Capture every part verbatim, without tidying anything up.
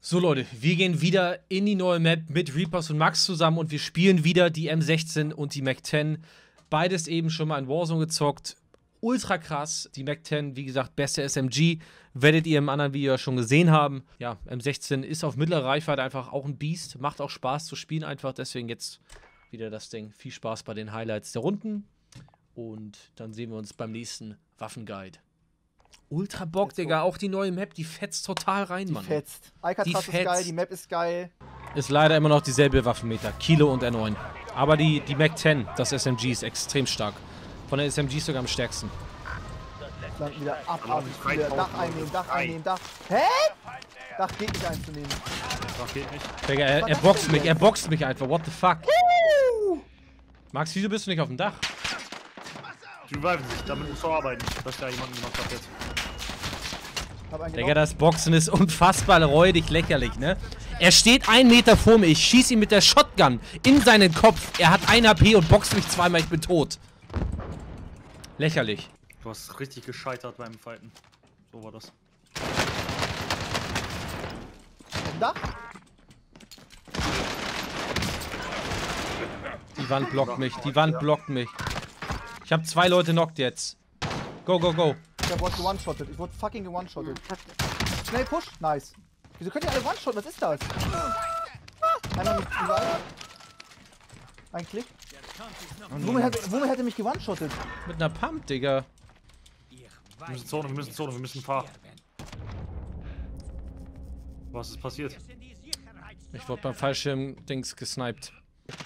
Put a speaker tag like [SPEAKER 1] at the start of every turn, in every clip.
[SPEAKER 1] So Leute, wir gehen wieder in die neue Map mit Reapers und Max zusammen und wir spielen wieder die M sechzehn und die Mac zehn. Beides eben schon mal in Warzone gezockt. Ultra krass. Die Mac zehn, wie gesagt, beste S M G. Werdet ihr im anderen Video ja schon gesehen haben. Ja, M sechzehn ist auf mittlere Reichweite einfach auch ein Biest. Macht auch Spaß zu spielen einfach. Deswegen jetzt wieder das Ding. Viel Spaß bei den Highlights der Runden. Und dann sehen wir uns beim nächsten Waffenguide. Ultra Bock, Digga. Auch die neue Map, die fetzt total rein,
[SPEAKER 2] die
[SPEAKER 1] Mann.
[SPEAKER 2] Fetzt. Alcatraz ist geil, die Map ist geil. Ist
[SPEAKER 1] leider immer noch dieselbe Waffenmeter. Kilo und R neun. Aber die, die Mac zehn, das S M G, ist extrem stark. Von der S M G sogar am stärksten.
[SPEAKER 2] Dann wieder abartig viele. Dach einnehmen, Dach einnehmen, Dach. Hä? Dach geht nicht einzunehmen.
[SPEAKER 3] Dach geht nicht.
[SPEAKER 1] Digga, er, er boxt mich, er boxt mich einfach. What the fuck? Uh! Max, wieso bist du nicht auf dem Dach?
[SPEAKER 3] Die reviven sich, damit musst du arbeiten, dass da jemanden gemacht hat jetzt.
[SPEAKER 1] Digga, das Boxen ist unfassbar räudig lächerlich, ne? Er steht einen Meter vor mir, ich schieße ihn mit der Shotgun in seinen Kopf. Er hat ein H P und boxt mich zweimal, ich bin tot. Lächerlich.
[SPEAKER 3] Du hast richtig gescheitert beim Fighten. So war das.
[SPEAKER 2] Dach?
[SPEAKER 1] Die Wand blockt mich, die Wand blockt mich. Ich habe zwei Leute knockt jetzt. Go, go, go.
[SPEAKER 2] Ich wurde ge-one-shottet. Ich wurde fucking ge-one-shottet. Schnell push. Nice. Wieso könnt ihr alle one-shotten? Was ist das? Einmal mit überall. Ein Klick. Womit hat, womit hat er mich ge-one-shottet?
[SPEAKER 1] Mit einer Pump, Digga.
[SPEAKER 3] Wir müssen Zone, wir müssen Zone, wir müssen fahren. Was ist passiert?
[SPEAKER 1] Ich wurde beim Fallschirm-Dings gesniped.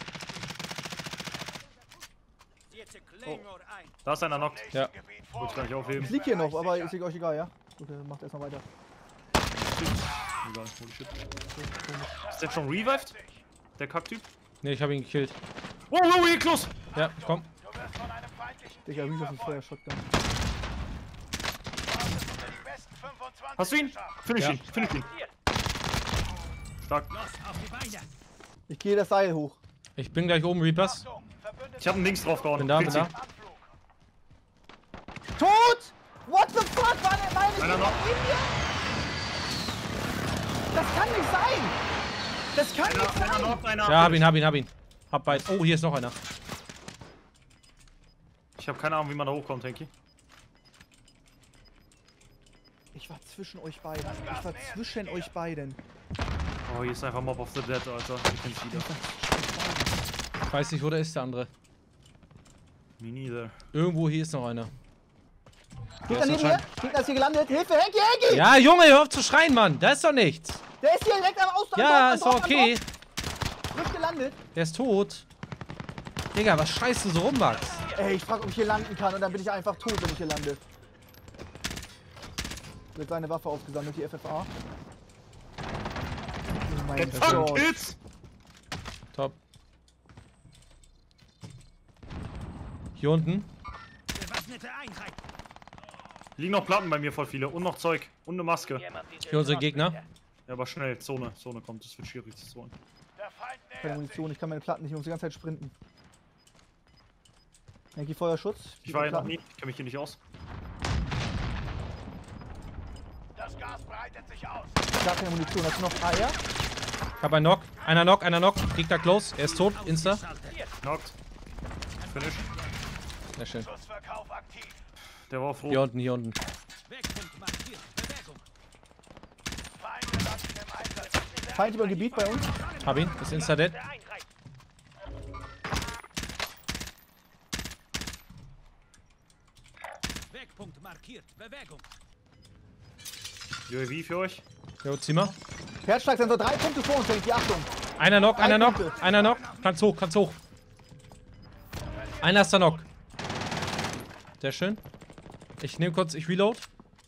[SPEAKER 3] Oh. Da ist einer knockt.
[SPEAKER 1] Ja.
[SPEAKER 3] Wollte ich gar nicht aufheben.
[SPEAKER 2] Ich lieg hier noch, aber ist euch egal, ja? Gut, dann macht erstmal weiter.
[SPEAKER 3] Egal, holy shit. Ist der schon revived? Der Kacktyp?
[SPEAKER 1] Ne, ich hab ihn gekillt.
[SPEAKER 3] Wow, wow, hier, close!
[SPEAKER 1] Ja, komm.
[SPEAKER 2] Digga, Revive ist Feuer, Shotgun.
[SPEAKER 3] Hast du ihn? Finish
[SPEAKER 1] Ja.
[SPEAKER 3] ihn, finish ihn. Stark.
[SPEAKER 2] Ich gehe das Seil hoch.
[SPEAKER 1] Ich bin gleich oben, Reapers.
[SPEAKER 3] Ich hab einen Links drauf gehauen.
[SPEAKER 1] Bin da, bin da.
[SPEAKER 2] Tot! What the fuck? War der meine
[SPEAKER 3] Einer noch.
[SPEAKER 2] Das kann nicht sein! Das kann
[SPEAKER 3] Einer,
[SPEAKER 2] nicht sein!
[SPEAKER 3] einer noch, einer.
[SPEAKER 1] Ja, hab ihn, hab ihn, hab ihn. Hab beid. Oh, hier ist noch einer.
[SPEAKER 3] Ich hab keine Ahnung, wie man da hochkommt, Henki.
[SPEAKER 2] Ich war zwischen euch beiden. Ich war zwischen euch beiden.
[SPEAKER 3] Oh, hier ist einfach Mob of the Dead, Alter. Ich kenn's wieder.
[SPEAKER 1] Ich weiß nicht, wo der ist, der andere.
[SPEAKER 3] Me neither.
[SPEAKER 1] Irgendwo hier ist noch einer.
[SPEAKER 2] Gegner neben mir! Gegner ist hier gelandet! Hilfe! Henki! Henki!
[SPEAKER 1] Ja, Junge, hör auf zu schreien, Mann. Da ist doch nichts.
[SPEAKER 2] Der ist hier direkt am Ausgang!
[SPEAKER 1] Ja, ist doch okay.
[SPEAKER 2] Frisch gelandet!
[SPEAKER 1] Der ist tot. Digga, was scheißt du so rum, Max?
[SPEAKER 2] Ey, ich frag, ob ich hier landen kann und dann bin ich einfach tot, wenn ich hier lande. Wird seine Waffe aufgesammelt, die F F A. Oh mein
[SPEAKER 3] Fuck,
[SPEAKER 2] Gott.
[SPEAKER 3] Kills!
[SPEAKER 1] Top. Hier unten.
[SPEAKER 3] Liegen noch Platten bei mir voll viele und noch Zeug und eine Maske.
[SPEAKER 1] Hier unsere Gegner.
[SPEAKER 3] Ja, aber schnell, Zone, Zone kommt, das wird schwierig zu holen.
[SPEAKER 2] Keine Munition, ich kann meine Platten nicht, ich muss die ganze Zeit sprinten. Henki, Feuerschutz.
[SPEAKER 3] Ich war hier noch nie, ich kenne mich hier nicht aus.
[SPEAKER 4] Das Gas breitet sich aus.
[SPEAKER 2] Gar keine Munition, hast du noch Eier?
[SPEAKER 1] Ich hab einen Knock. Einer Knock, einer Knock. Gegner close. Er ist tot. Insta.
[SPEAKER 3] Knockt. Finish.
[SPEAKER 1] Sehr schön.
[SPEAKER 4] Schussverkauf aktiv.
[SPEAKER 3] Der war froh.
[SPEAKER 1] Hier unten, hier unten.
[SPEAKER 4] Feinde lassen im Einsatz.
[SPEAKER 2] Feind über Gebiet bei uns.
[SPEAKER 1] Hab ihn. Ist Insta dead.
[SPEAKER 5] Wegpunkt markiert. Bewegung.
[SPEAKER 3] U A V für euch.
[SPEAKER 1] Jo, zieh mal.
[SPEAKER 2] Herzschlagsensor, drei Punkte vor uns, Henki, Achtung.
[SPEAKER 1] Einer Knock, einer
[SPEAKER 2] Drei
[SPEAKER 1] Knock.
[SPEAKER 2] Punkte.
[SPEAKER 1] Einer Knock. Kannst hoch, kannst hoch. Einer ist da Knock. Sehr schön. Ich nehme kurz, ich reload.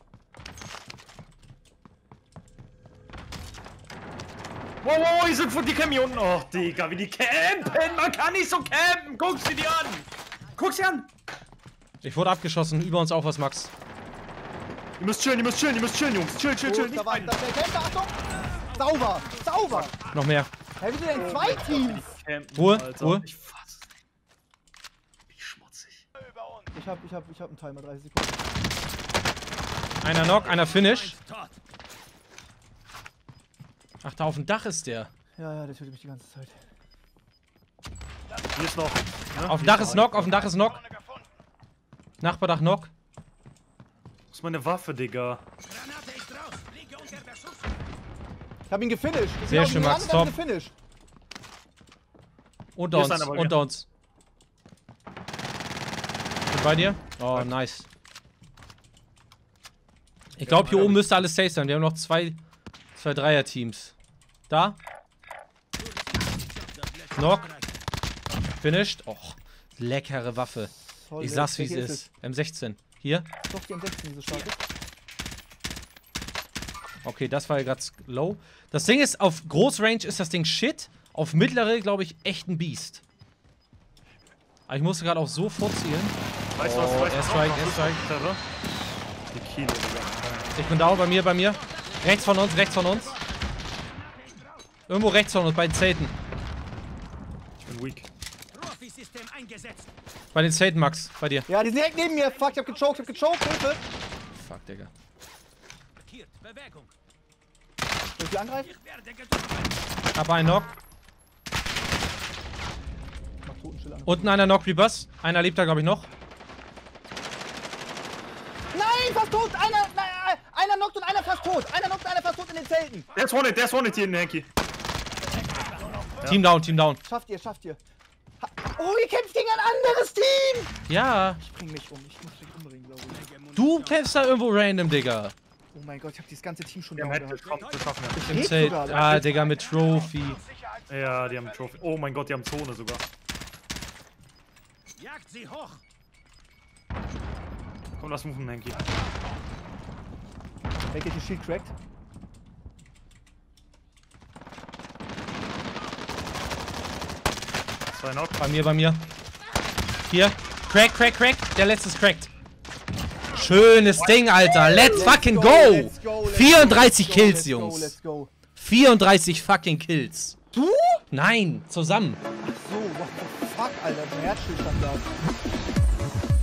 [SPEAKER 3] Wow, wow, hier sind die campen hier unten. Oh, Digga, wie die campen. Man kann nicht so campen. Guck sie dir an. Guck sie an.
[SPEAKER 1] Ich wurde abgeschossen. Über uns auch was, Max.
[SPEAKER 3] Ihr müsst chillen, ihr müsst chillen, ihr müsst chillen, Jungs. Chill, chill, chill.
[SPEAKER 2] Gut,
[SPEAKER 3] Nicht
[SPEAKER 2] da war
[SPEAKER 3] rein.
[SPEAKER 2] das der Kämpfer, Achtung. Sauber, sauber.
[SPEAKER 1] Noch mehr.
[SPEAKER 2] Hä, wieso denn zwei Teams?
[SPEAKER 3] Campen,
[SPEAKER 1] Ruhe,
[SPEAKER 3] Alter.
[SPEAKER 1] Ruhe.
[SPEAKER 3] Ich fass. Wie schmutzig.
[SPEAKER 2] Ich hab, ich hab, ich hab einen Timer, dreißig Sekunden.
[SPEAKER 1] Einer Knock, einer Finish. Ach, da auf dem Dach ist der.
[SPEAKER 2] Ja, ja, der tötet mich die ganze Zeit.
[SPEAKER 3] Hier ist noch. Ne?
[SPEAKER 1] Auf dem Dach ist Knock, auf dem Dach ist Knock.
[SPEAKER 4] Zone gefunden.
[SPEAKER 1] Nachbardach Knock.
[SPEAKER 3] Wo ist meine Waffe, Digga?
[SPEAKER 5] Granate ist raus. Liege unter Beschuss.
[SPEAKER 2] Ich hab ihn gefinisht. Ich bin
[SPEAKER 1] Sehr
[SPEAKER 2] auf
[SPEAKER 1] schön,
[SPEAKER 2] ihn
[SPEAKER 1] Max,
[SPEAKER 2] gerannt und hab ihn
[SPEAKER 1] top.
[SPEAKER 2] gefinisht.
[SPEAKER 1] Unter
[SPEAKER 3] Hier ist
[SPEAKER 1] uns,
[SPEAKER 3] einer bei
[SPEAKER 1] unter uns. Bin bei dir? Oh, nice. Ich glaube, hier oben müsste alles safe sein. Wir haben noch zwei, zwei Dreier-Teams. Da. Knock. Finished. Och, leckere Waffe.
[SPEAKER 2] Toll,
[SPEAKER 1] Ich sag's, wie es
[SPEAKER 2] welche
[SPEAKER 1] ist. M sechzehn. Hier.
[SPEAKER 2] es? Doch, die M sechzehn, die so stark ist.
[SPEAKER 1] Okay, das war ja gerade low. Das Ding ist, auf Großrange ist das Ding shit. Auf mittlere, glaube ich, echt ein Biest. Aber ich musste gerade auch so vorzielen.
[SPEAKER 3] Weißt du
[SPEAKER 1] Oh,
[SPEAKER 3] was? Weißt du
[SPEAKER 1] Airstrike,
[SPEAKER 3] was?
[SPEAKER 1] Airstrike.
[SPEAKER 3] Terror? Die Kilo, Digga.
[SPEAKER 1] Ich bin down, bei mir, bei mir. Rechts von uns, rechts von uns. Irgendwo rechts von uns, bei den Zelten.
[SPEAKER 3] Ich bin weak.
[SPEAKER 5] Profi-System eingesetzt.
[SPEAKER 1] Bei den Zelten, Max. Bei dir.
[SPEAKER 2] Ja, die sind direkt neben mir. Fuck, ich hab gechoked, ich hab gechoked, Hilfe.
[SPEAKER 1] Fuck, Digga.
[SPEAKER 5] Markiert. Bewegung.
[SPEAKER 2] Soll ich die angreifen?
[SPEAKER 5] Ich werde getroffen.
[SPEAKER 1] Hab einen Knock.
[SPEAKER 2] Mach Totenschilder an.
[SPEAKER 1] Unten einer Knock, Reapers. Einer lebt da, glaube ich, noch.
[SPEAKER 2] Nein, fast tot! Einer, nein, einer knockt und einer fast tot! Einer knockt und einer fast tot in den Zelten!
[SPEAKER 3] Der ist one-hit, der ist one-hit hier in Hanky.
[SPEAKER 1] Team down, Team down.
[SPEAKER 2] Schafft ihr, schafft ihr. Ha oh, ihr kämpft gegen ein anderes Team!
[SPEAKER 1] Ja.
[SPEAKER 2] Ich bring mich um, ich muss mich umbringen, glaube ich.
[SPEAKER 1] Du kämpfst da irgendwo random, Digga.
[SPEAKER 2] Oh mein Gott, ich hab dieses ganze Team schon
[SPEAKER 3] Die haben
[SPEAKER 2] down
[SPEAKER 3] Headshot
[SPEAKER 2] gehabt.
[SPEAKER 3] geschaffen, ja.
[SPEAKER 1] Im
[SPEAKER 2] Geht
[SPEAKER 1] Zelt.
[SPEAKER 2] sogar,
[SPEAKER 1] Ah, Digga, mit Trophy.
[SPEAKER 3] Ja, die haben Trophy. Oh mein Gott, die haben Zone sogar.
[SPEAKER 5] Jagt sie hoch.
[SPEAKER 3] Komm, lass moven, Hanky.
[SPEAKER 2] Wer geht die Shield cracked?
[SPEAKER 3] Zwei Knock.
[SPEAKER 1] Bei mir, bei mir. Hier. Crack, crack, crack. Der letzte ist cracked. Schönes Ding, Alter. Let's fucking go.
[SPEAKER 2] let's go, let's
[SPEAKER 1] vierunddreißig
[SPEAKER 2] go,
[SPEAKER 1] Kills,
[SPEAKER 2] let's go,
[SPEAKER 1] Jungs.
[SPEAKER 2] Let's go.
[SPEAKER 1] vierunddreißig fucking Kills.
[SPEAKER 2] Du?
[SPEAKER 1] Nein, zusammen.
[SPEAKER 2] So, what the fuck, Alter. Mein Herzstillstand da.